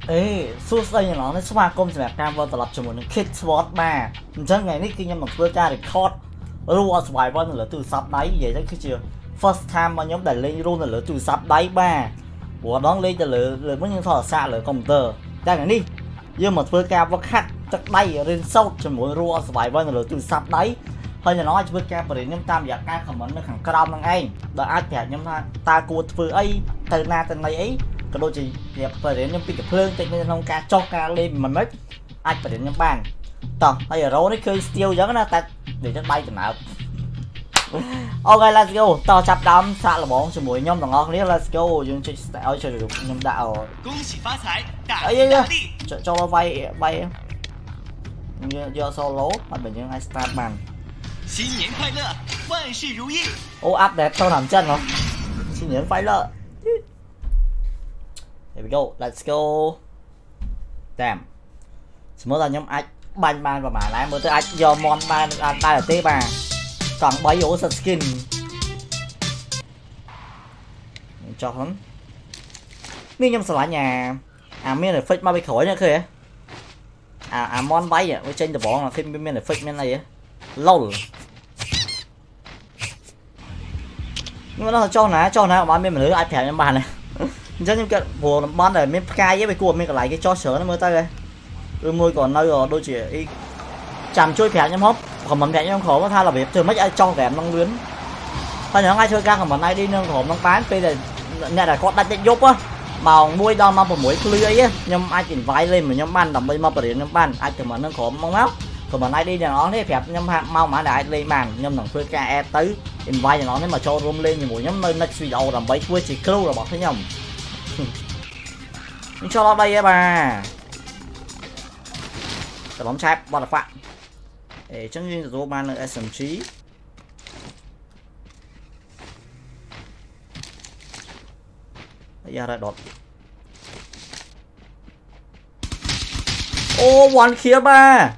ê suốt đây nhà nó số ba công sẽ cam vào tập cho một kit sport ba chẳng ngày nít kinh nghiệm một vừa ca record rua vài con là từ sắp đáy vậy đấy cứ chưa first time mà nhóm đẩy lên luôn là từ sắp đáy ba của đón lên là mới như thọ xa là computer ra ngày đi nhưng mà vừa ca vào khách chắc đây lên sâu cho mỗi rua vài con là từ sắp đáy hơi nhà nói vừa ca để nhóm tam giả ca comment nó thằng crom thằng anh đã ai kẻ nhóm ta cua vừa ấy từ na từ này ấy cái đôi chị đẹp phải đến nhóm cái phương tên nên không ca cho ca lên mà mất ai phải đến nhóm bàn tao bây giờ rô đấy khơi tiêu giống nó ta để cho bay từ nào ok let's go tao chập đám xạ là bóng cho mỗi nhóm thằng ngon let's go dùng chơi ở chơi được nhóm đạo ấy cho nó vay vay do solo mà mình những ai start bàn ô áp đẹp cho nằm chân không xin nhấn phải lợi. Here we go, let's go. Damn. Mới là nhóm ách banh ban và mà lại mới tới ách do mon ban ta là tế bà. Còn bấy ổ skin. Cho hắn. Miếng nhóm lại nhà. À miếng này fake mà bị khỏi nữa kìa. À mon bấy à, với trên từ bỏ là khi miếng này fake miếng này á. Lol. Nhưng mà nó cho nè bạn miếng nữa ai thèm nhóm bàn này. Chắc những cái bộ ban này miếng cay với cua miếng lại cái cho sữa nó mới tay đây môi còn nơi rồi đôi chỉ chạm chui phèn nhắm hốc còn mình phèn nhắm khổ có tha là việc từ mấy ai cho kèm năng luyến thôi những ai chơi ca còn mình ai đi nâng khổ năng bán bây giờ nhà là có đặt giúp á màu môi đo mà một mũi lưới á nhưng ai chỉnh vai lên mà nhóm ban đầm bây mà bật điện nhóm ban ai từ mà nâng khổ mong áo còn mình ai đi nhà nó thế phèn nhóm mau mà đại lên màn nhóm thằng phơi ca e tới chỉnh vai nhà nó nếu mà cho room lên thì mũi nhóm nơi next video làm bấy quê chỉ kêu là bỏ thấy nhầm cho nó đây bà cái bóng chép bao là phạm để chắc như là ban là SMG bây giờ lại đột ô one kia ba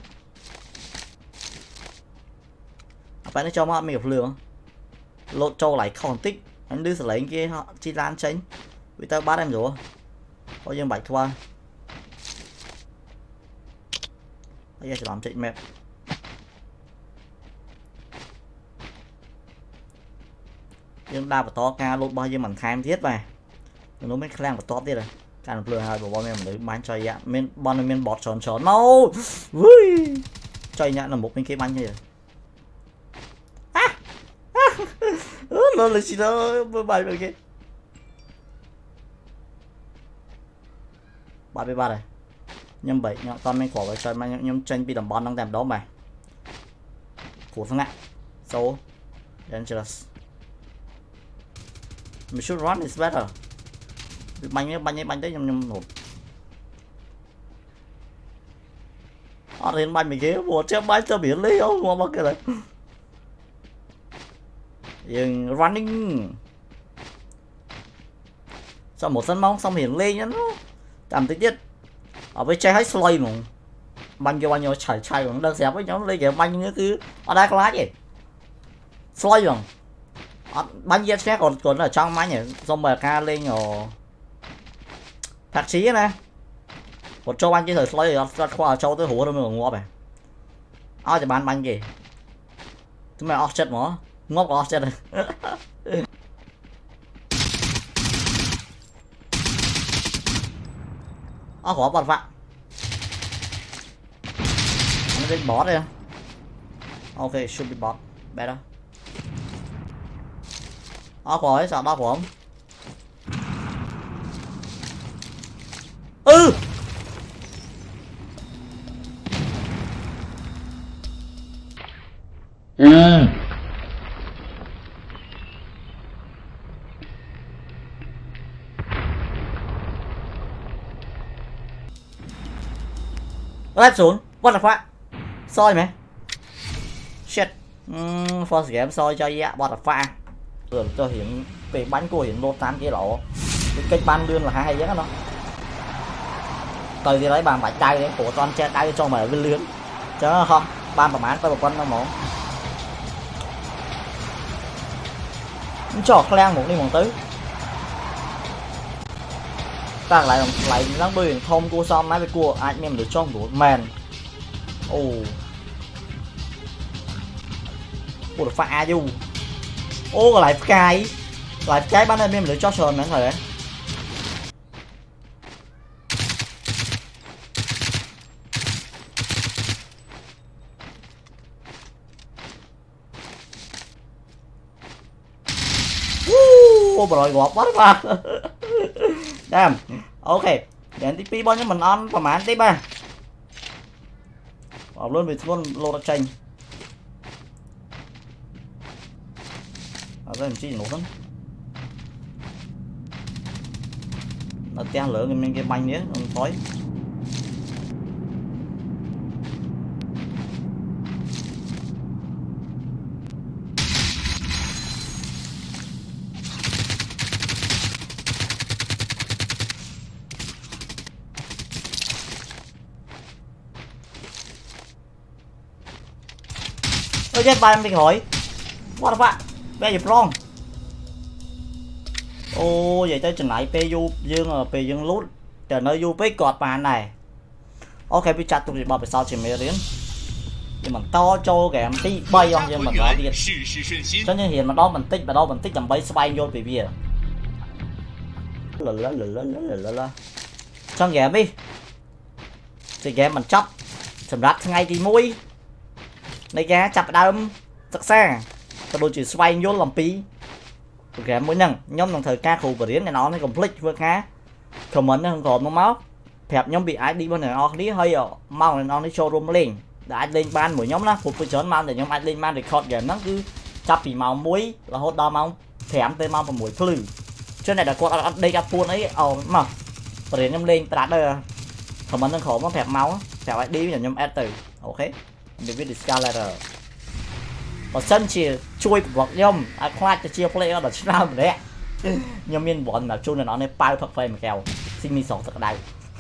phải nó cho mà mình gặp lửa lột trâu lại còn tích anh đưa lấy kia họ chi lan tránh vì tao bắt em rồi có dân bạch qua bây giờ sẽ làm chạy mẹp dân đa và to ca luôn bao nhiêu mình tham thiết về nó mới khang và to tiết rồi càng lừa hai của bọn em để bán cho dạ men bọn men bọt tròn tròn đâu vui chơi nhá là một bên kia bánh như vậy nó là gì đó bài bên kia 33 này nhưng bảy nhọ con mình quả với chơi mà nhưng tranh bị đầm bón đang làm đó mà của thằng ạ so dangerous we should run is better bánh tới nhầm một họ đến bánh mình ghế một chiếc bánh cho biển lấy không mà cái này dừng running sau một sân bóng xong hiển lên nhá tạm tích tiết ở với chơi hết slay mà banh cho bao nhiêu chạy còn đơn xẹp với nhóm lấy kiểu banh nữa cứ ở đây có lá gì slay rồi banh giết xét còn ở trong máy nhỉ xong mà ca lên rồi thạc sĩ nè một châu banh chứ thời slay ra qua châu tới hủ đâu mà ngó về ai thì bán banh gì chúng mày offset nó ngốc offset rồi khó bật vạ nó lên bot đây ok should be bot better khó ấy sao đau của ông lát xuống what the fuck soi mày shit first game soi cho dạ what the fuck rồi cho hiện về bánh của hiện lô tan kia lộ cái cách ban lươn là hay nhất nó từ thì lấy bàn bạch tay đấy của toàn che tay cho mày bên lươn chứ không ban bằng mán tôi một con nó mổ cho clan một đi một tứ ta lại lắng đuôi thông cô xong máy với cô anh em được trong của màn cô được pha du lại cái bắn em được cho sờn nữa rồi rồi gọt quá mà damn ok đến tí bao nhiêu mình ăn và mán tí ba luôn vì luôn lô đặc tranh đây làm chi nổ lắm nó ten lửa cái banh nhé ông khói chết ba em bị hỏi what the fuck bây giờ wrong vậy tới chừng lại PU dương lút trở nơi du với cọt bàn này ok bị chặt tụi bảo về sau chỉ mấy đến nhưng mà to cho cái em tí bay không nhưng mà đó đi cho nên hiện mà đó mình tích tầm bay bay vô vì bìa là trong game đi thì game mình chấp sầm rát ngay thì mũi này cái chặt đâm sắc xa đôi chỉ xoay vô làm pi cái mỗi lần nhóm đồng thời ca khủ và đến này nó complete vượt ngá comment nó không còn nó máu phẹp nhóm bị ai đi bên này nó đi hơi mau này nó đi showroom lên đã lên ban mỗi nhóm đó phục vụ chớn mang để nhóm ai lên ban để record game nó cứ chắp bị màu muối là hốt đo mong thèm tới mong vào mũi phư cho này là con đây gặp buôn ấy mà và đến nhóm lên đã đây comment nó khổ nó phẹp máu phẹp ai đi là nhóm ad từ ok để viết discard và sân chỉ chui vật nhom khoa cho chia play ở trên nào đấy nhom miên bọn là chui là nó này bao thật phê mà kèo xin mi sổ thật đây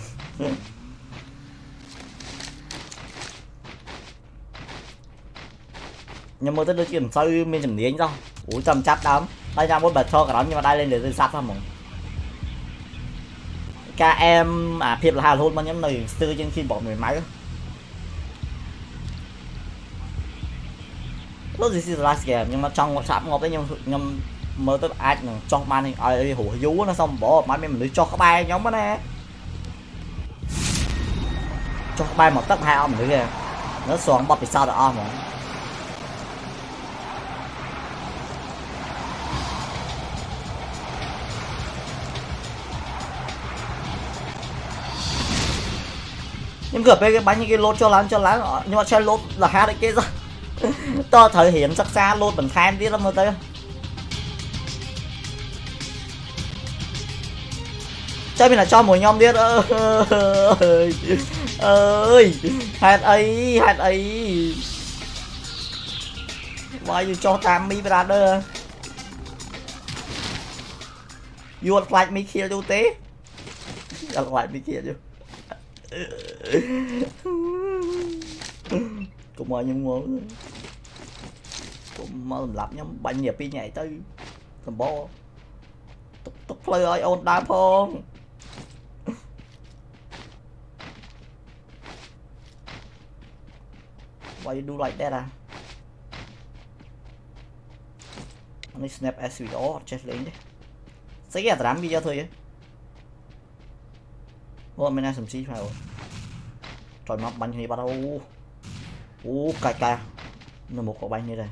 nhưng mà tới đôi chuyện sao miên chừng điên đâu ủa chăm chắc lắm đây ra muốn bật cho cả đó nhưng mà đây lên để tôi sát không ca em thiệp là hà luôn mà nhóm này xưa trên khi bỏ người máy lúc gì là game nhưng mà trong WhatsApp ngọc đấy nhưng mới tới ai cho man ai hủ vú nó xong bỏ máy mình cho các bài nhóm đó nè cho các bài một tấc hai ông nữa kìa nó xoắn bật thì sao được om rồi nhưng cửa cái bánh như cái lốt cho lắm nhưng mà chơi lốt là hai đấy kia ra to thể hiện sắc xa luôn mình khai tí lắm tới chơi mình là cho mỗi nhóm biết ơi hạt ấy why you cho tam me brother you would like me kill you tế like me kill you cũng mời nhưng muốn cũng mơ lập nhóm bánh nhịp đi nhảy tới tầm bo tục play ơi ôn đá phong why you do like that anh snap SVO chết lên đấy sẽ ghét lắm video thôi chứ ô mình đang sầm xí phải rồi trời mắt bánh này bắt đầu cay nó một quả bánh như này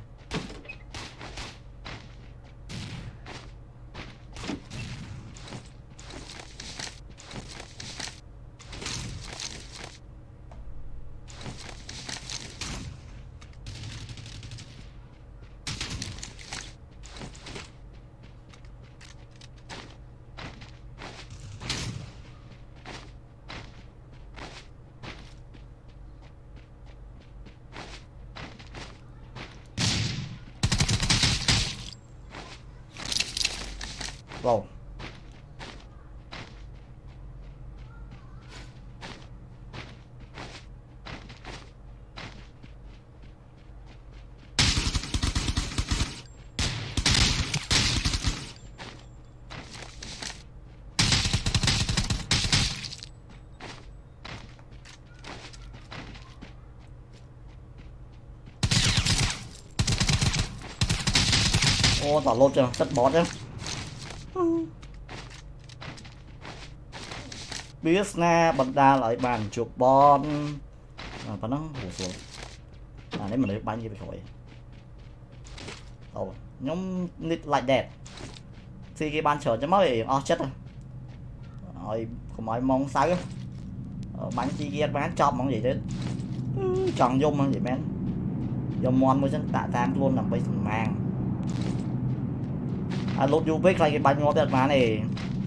wow ô tỏ lột cho tất bó chứ biết na bật đa lại bàn chuột bon và nó hổ xuống nếu mà lấy bán gì phải khỏi nhóm nít lại đẹp thì cái ban chờ cho mới chết rồi không ai mong sao bán chi kia bán trong mong gì thế tròn dung không vậy men dòng mon mới chân tạ tan luôn làm bây màng lột du biết lại cái bánh ngon thật mà này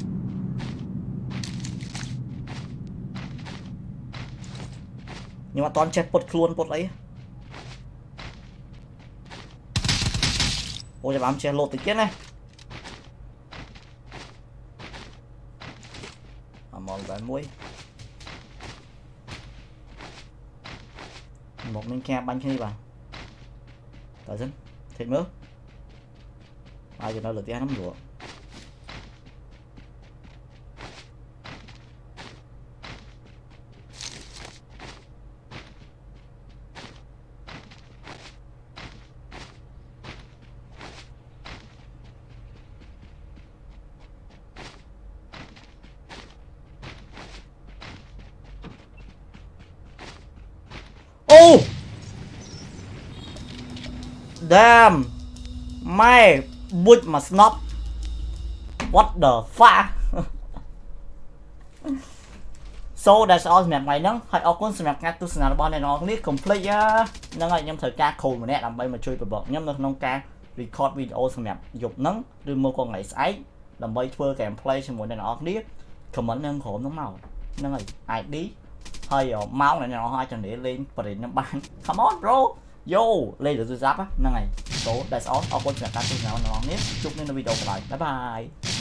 nhưng mà toàn chết bột luôn bột ấy ôi bám che lột từ chết này mòn vài mũi một miếng ke bánh khi vào tại dân thịt mỡ ai cho nó lượt lắm rồi oh damn mày bút mà snob what the fuck so that's all mẹ mày nắng hãy ở con mẹ ngắt tu sna bao này nó nít complete á nó ngay nhâm thời ca khôn mà nè làm bay mà chui vào bọc nhâm nó nông ca record video mẹ dục nắng đưa mua con ngày sái làm bay thưa kèm play cho một này nó nít comment nâng khổ nó màu nó này ai đi hơi máu này nó hai chẳng để lên và để nó bán come on bro yo lên được tôi giáp á này số that's all ở con mẹ ngắt tu sna nó nít chúc nên video lại bye bye.